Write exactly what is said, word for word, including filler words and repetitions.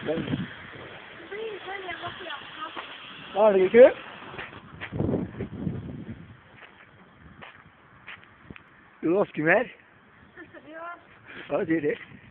Đó là gì kia? Du lost you mad? Ờ gì đấy?